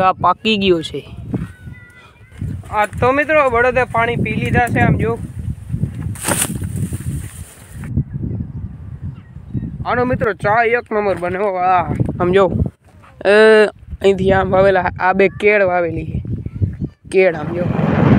ચા પાકી ગયો છે। આ તો મિત્રો બળદે પાણી પી લીધા છે। આમ જો આનો મિત્રો ચા એક નંબર બને હો। આમ જો અહીંથી આમ વાવેલા આ બે કેળ વાવેલી છે। કેળ આમ જો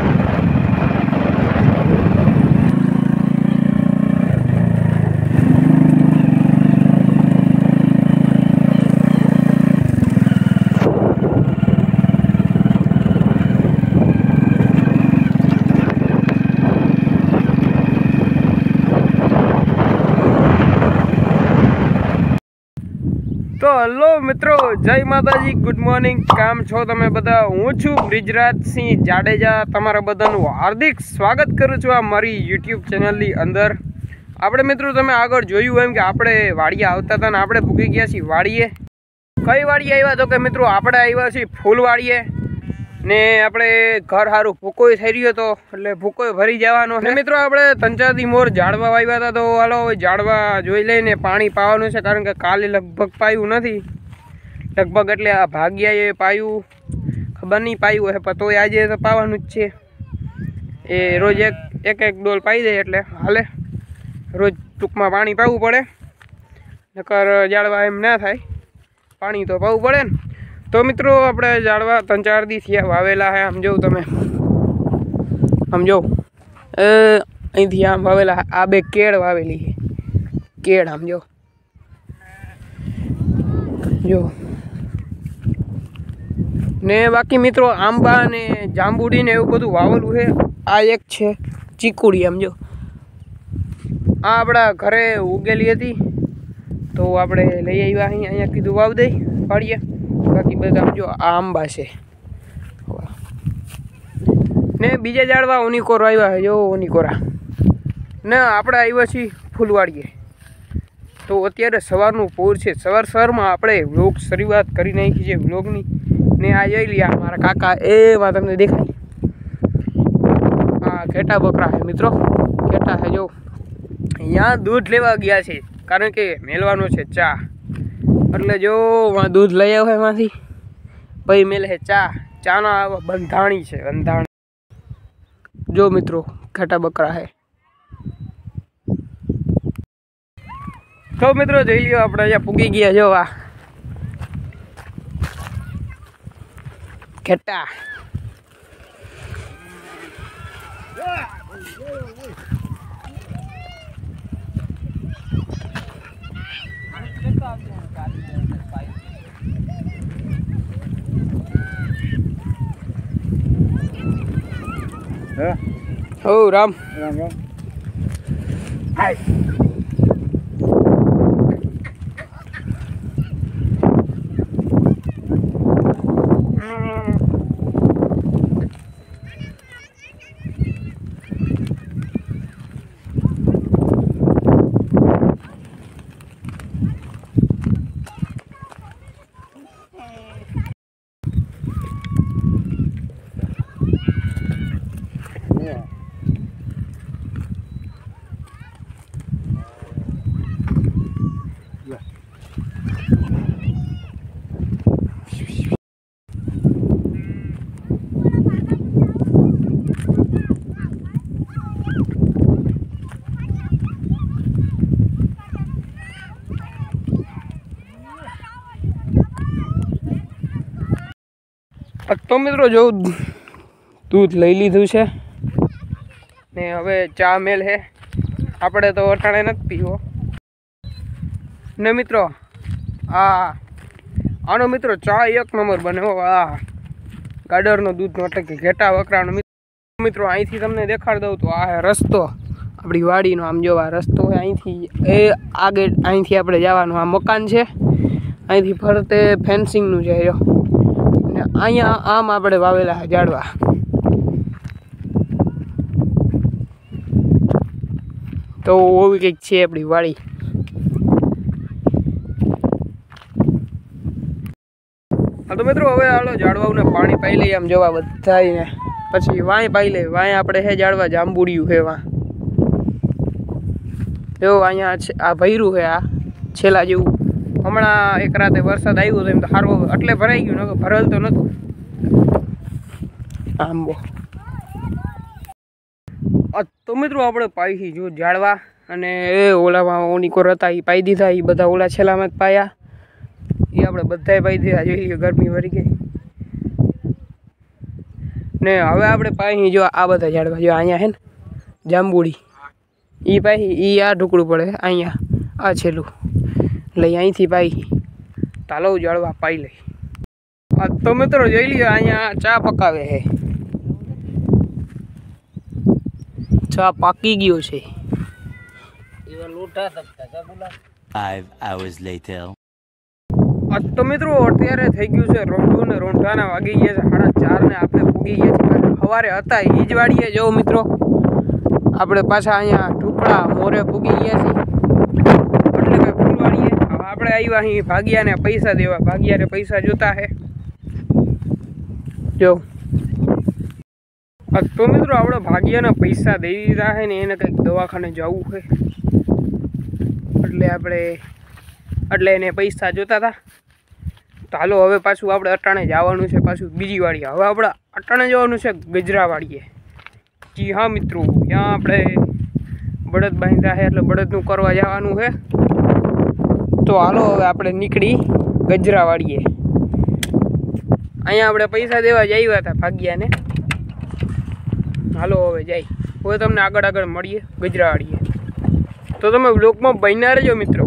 तो हेलो मित्रों जय माताजी गुड मॉर्निंग काम छो तमे बधा हूँ छू ब्रिજરાજ સિંહ જાડેજા तमारा बधानु हार्दिक स्वागत करूँ छूँ आ मारी यूट्यूब चैनल नी अंदर। आपणे मित्रों तमे आगळ जोयुं एम के आपणे वाड़िए आवता हता ने आपणे पूगी गया छीए वाड़िए। कई वाड़िए आव्या तो के मित्रों आपणे आव्या छीए फूलवाड़िए ने आपणे घर हारू भूकोय थई रह्यो तो એટલે ભૂકોય ભરી જવાનો છે। મિત્રો આપણે 3-4 દી મોર ઝાડવા વાવ્યા હતા तो હાલો ઝાડવા જોઈ લઈને પાણી પાવાનું છે કારણ કે કાલે લગભગ પાયું નથી લગભગ એટલે આ ભાગ્યાએ પાયું ખબર નહીં પાયું હે પણ તોય આજે તો પાવાનું જ છે। એ રોજ એક ડોલ પાઈ દે એટલે હાલે રોજ ટૂંકમાં પાણી પાવું પડે નકર ઝાડવા એમ ના થાય પાણી તો પાવું પડે ને। तो मित्रों अपने झाड़वा 3-4 दी थी वावेला है। आम जो तमे आम जो अहींथी आम वावेला आ बे केळ वावेली है। केळ आम जो जो ने बाकी मित्रों आंबा ने जांबूडी ने एवुं बधुं वावेलुं है। आ एक छे चीकुड़ी आम जो आ आपड़ा घरे उगेली हती तो आपणे लई आव्या अहींया कीधुं वाव दई पाड़ीए। बाकी बधा जो आंबा है ने बीजा झाड़वा ओनिकोर आव्या है जो ओनिकोरा ने आपणे आव्या छीए फूलवाड़ीए। तो अत्यारे सवारनुं पोर छे सवार में आपणे व्लॉग शरूआत करी नाखी छे व्लॉगनी ने आ जोई लीए मारा काका एवा तमने देखाय आ घेटा बकरा है मित्रों घेटा है जो अहींया दूध लेवा गया छे कारण के मेलवानो छे चा એટલે જો वहाँ दूध लई आवे एमांथी पई मेले है चा चाना बंधाणी छे बंधाणी जो मित्रों घाटा बकरा है। तो मित्रों જોઈ લ્યો આપણે અહીંયા પૂગી ગયા જો આ ઘેટા ओ राम राम राम हाय तो मित्रों जो दूध लई लीधुं छे ने हवे चा मेल है आपणे तो अटाणे नथी पीवो ने मित्रों आनो मित्रों चा एक नंबर बने हो। आ गाडरनो दूधनो એટલે કે ઘેટા વકરાનો मित्रों અહીંથી તમને દેખાડ દઉં તો આ હે રસ્તો આપણી વાડીનો આમ જો આ રસ્તો હે અહીંથી એ આગે અહીંથી આપણે જવાનું આ મકાન છે અહીંથી ફરતે ફેન્સિંગનું છે જો अँ आम आप वावेला है झाड़वा। तो वो भी कईक है अपनी वाड़ी। हाँ तो मित्रों हवे हालो झाड़वा ने पानी पाई लीए आम जवा बधाईने पछी वाय पाई ले वाय आपणे है झाड़वा जांबूडिયું है वहाँ जो अहींया आ भर्યું है आ छेला जेवुं हमणां एक राते वरसाद आव्यो तो एम तो सारो એટલે ભરાઈ ગયું न भरेल तो नहोतुं આંબો તો મિત્રો આપણે પાઈ જો ઝાડવા અને ઓલામાં ઓનિકોર હતા એ પાઈ દીધા, એ બધા ઓલા છેલ્લામાં જ પાયા, એ આપણે બધાએ પાઈ દીધા. જોઈ લો ગરમી વળી ગઈ ને. હવે આપણે પાઈ જો આ બધા ઝાડવા જો અહીંયા હે ને જાંબુડી, એ પાઈ એ આ ઢુકડું પડે અહીંયા આ છેલ્લું લઈ અહીંથી પાઈ તાલો ઝાડવા પાઈ લઈ. તો મિત્રો જોઈ લ્યો અહીંયા ચા પકાવે છે, ચા પાકી ગયો છે. 5 hours later. તો મિત્રો અત્યારે થઈ ગયું છે રોંઢું ને રોંઢાના વાગી ગયા છે 4:30 ને આપણે પૂગી ગયા છીએ. સવારે હતા એ જ વાડીએ જો મિત્રો આપણે પાછા અહીંયા ટુકડા મોરે પૂગી ગયા છીએ એટલે કે ફૂલવાડીએ. હવે આપણે આવ્યા અહીં ભાગ્યાને પૈસા દેવા, ભાગ્યાને પૈસા જોતા છે જો. તો મિત્રો આપણે ભાગ્યાના પૈસા દઈ દીધા છે ને એને કંઈક દવાખાને જવું છે એટલે એને પૈસા જોતા હતા. તો હાલો હવે પાછું આપણે અટાણે જવાનું છે પાછું બીજી વાડીએ. હવે આપણે અટાણે જવાનું છે ગજરા વાડીએ. જી હા મિત્રો, ત્યાં આપણે બળદ બાંધ્યા છે એટલે બળદનું કરવા જવાનું છે. તો હાલો હવે આપણે નીકળી ગજરા વાડીએ. અહીંયા આપણે પૈસા દેવા જ આવ્યા હતા ભાગ્યાને. હાલો હવે જાય, હવે તમને આગળ મળીએ ગજરા વાડીએ. તો તમે બ્લોગમાં બન્યા રહેજો મિત્રો.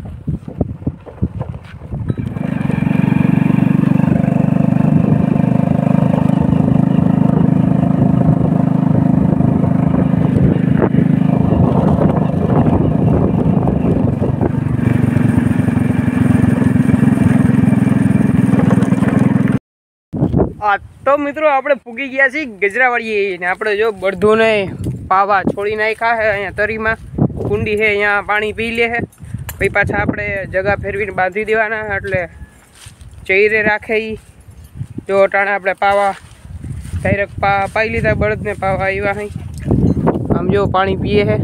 તો મિત્રો આપણે પૂગી ગયા છીએ ગજરાવાડીએ ને આપણે જો બળધોને પાવા છોડી નાખ્યા છે. અહીંયા તરીમાં કુંડી છે, અહીંયા પાણી પી લે છે, પછી પાછા આપણે જગા ફેરવીને બાંધી દેવાના એટલે ચૈરે રાખે. જો અટાણે આપણે પાવા ડાયરેક્ટ પાઈ લીધા, બળદને પાવા આવ્યા અહીં. આમ જો પાણી પીએ છે.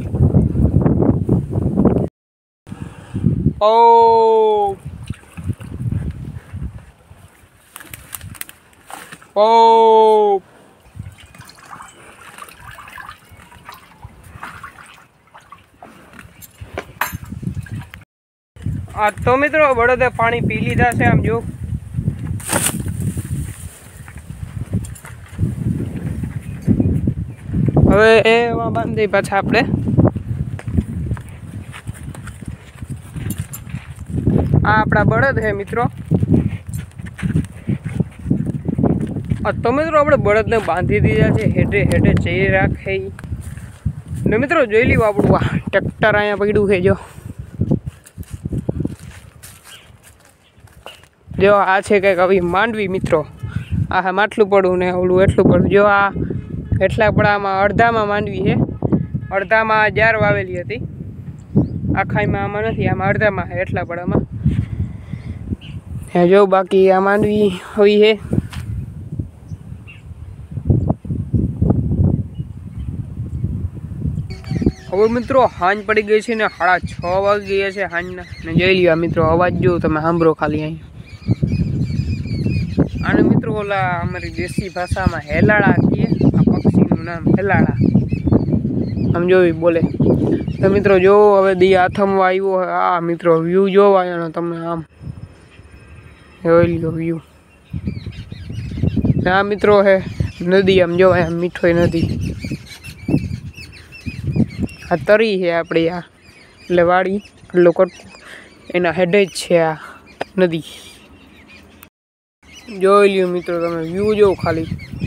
ઓ ઓ તો મિત્રો બળદે પાણી પી લીધા છે. આમ જો હવે એમાં બાંધી પાછા આપણે આ આપણા બળદ છે મિત્રો. તો મિત્રો આપણે બળદને બાંધી દીધા છે, હેડે હેડે જઈ રાખે ને મિત્રો. જોઈ લ્યો આપણું આ ટ્રેક્ટર અહીંયા પડ્યું છે જો આ છે કંઈક આવી માંડવી મિત્રો. આ માટલું પડું ને ઓલું એટલું પડું. જો આ એટલા પડામાં અડધામાં માંડવી છે, અડધામાં જાર વાવેલી હતી, આખાઈમાં આમાં નથી, આમાં અડધામાં છે એટલા પડામાં જો. બાકી આ માંડવી હોય છે. હવે મિત્રો હાંજ પડી ગઈ છે ને 6:30 વાગી ગયા છે હાંજના ને. જોઈ લ્યો મિત્રો અવાજ જો તમે સાંભળો ખાલી અહીં. આને મિત્રો ઓલા અમારી દેશી ભાષામાં હેલાળા કહીએ. આ પક્ષીનું નામ હેલાળા. આમ જોઈ બોલે તો મિત્રો જો હવે દી આથમવા આવ્યો. આ મિત્રો વ્યૂ જોવા એનો તમે આમ જોઈ લ્યો વ્યૂ. આ મિત્રો હે નદી, આમ જોવાય આમ મીઠોઈ નદી. આ તરી છે આપણી આ એટલે વાડી એટલે એના હેડે જ છે આ નદી. જોઈ લ્યો મિત્રો તમે વ્યૂ જો ખાલી.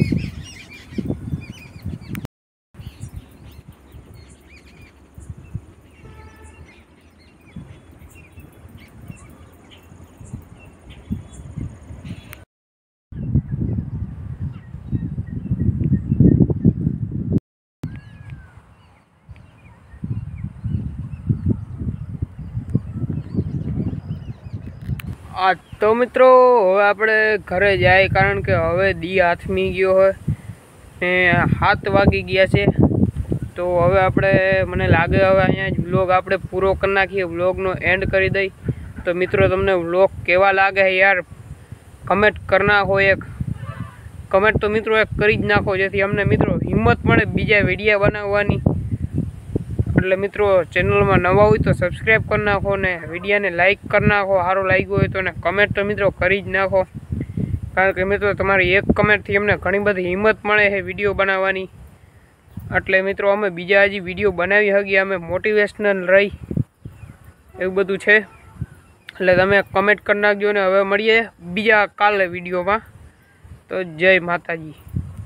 તો મિત્રો હવે આપણે ઘરે જાય, કારણ કે હવે દી આથમી ગયો હોય ને 7 વાગી ગયા છે. તો હવે આપણે મને લાગે હવે અહીંયા જ વ્લોગ આપણે પૂરો કરી નાખીએ, વ્લોગનો એન્ડ કરી દઈ. તો મિત્રો તમને વ્લોગ કેવા લાગે યાર કમેન્ટ કરના હોય એક કમેન્ટ તો મિત્રો એક કરી જ નાખો, જેથી અમને મિત્રો હિંમત મળે બીજા વિડીયો બનાવવાની। એટલે મિત્રો ચેનલમાં નવા હોય તો સબસ્ક્રાઈબ કરી નાખો ને વિડીયોને લાઈક કરી નાખો, સારું લાગ્યું હોય તો, ને કમેન્ટ તો મિત્રો કરી જ નાખો, કારણ કે મિત્રો તમારી એક કમેન્ટથી અમને ઘણી બધી હિંમત મળે છે વિડીયો બનાવવાની। એટલે મિત્રો અમે બીજા હજી વિડીયો બનાવી શકીએ, અમે મોટિવેશનલ રહી એવું બધું છે। એટલે તમે કમેન્ટ કરી નાખજો ને હવે મળીએ બીજા કાલે વિડીયોમાં। તો જય માતાજી।